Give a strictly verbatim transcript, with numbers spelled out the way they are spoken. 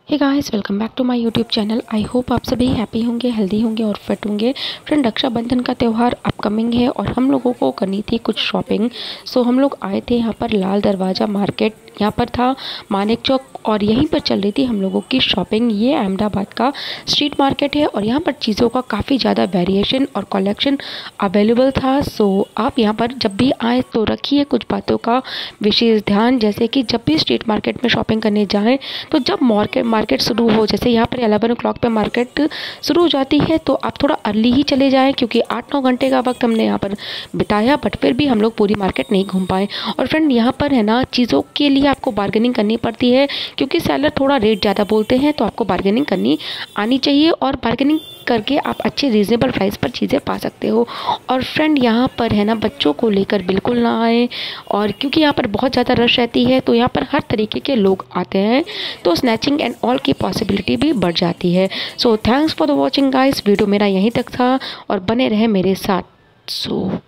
Hey guys, welcome back to my YouTube channel. I hope आप सभी happy होंगे, healthy होंगे और फिट होंगे। फ्रेंड, रक्षाबंधन का त्यौहार अपकमिंग है और हम लोगों को करनी थी कुछ शॉपिंग। सो हम लोग आए थे यहाँ पर लाल दरवाज़ा मार्केट। यहाँ पर था मानिक चौक और यहीं पर चल रही थी हम लोगों की शॉपिंग। ये अहमदाबाद का स्ट्रीट मार्केट है और यहाँ पर चीज़ों का काफ़ी ज़्यादा वेरिएशन और कलेक्शन अवेलेबल था। सो आप यहाँ पर जब भी आए तो रखिए कुछ बातों का विशेष ध्यान, जैसे कि जब भी स्ट्रीट मार्केट में शॉपिंग करने जाएँ तो जब मार्केट मार्केट शुरू हो, जैसे यहाँ पर अलेवन ओ क्लॉक पर मार्केट शुरू हो जाती है, तो आप थोड़ा अर्ली ही चले जाएँ, क्योंकि आठ नौ घंटे का वक्त हमने यहाँ पर बिताया बट फिर भी हम लोग पूरी मार्केट नहीं घूम पाए। और फ्रेंड, यहाँ पर है ना, चीज़ों के लिए आपको बार्गेनिंग करनी पड़ती है, क्योंकि सेलर थोड़ा रेट ज़्यादा बोलते हैं, तो आपको बार्गेनिंग करनी आनी चाहिए और बार्गेनिंग करके आप अच्छे रीज़नेबल प्राइस पर चीज़ें पा सकते हो। और फ्रेंड, यहाँ पर है ना, बच्चों को लेकर बिल्कुल ना आए, और क्योंकि यहाँ पर बहुत ज़्यादा रश रहती है तो यहाँ पर हर तरीके के लोग आते हैं, तो स्नैचिंग एंड ऑल की पॉसिबिलिटी भी बढ़ जाती है। So thanks for the watching guys. Video मेरा यहीं तक था और बने रहे मेरे साथ। सो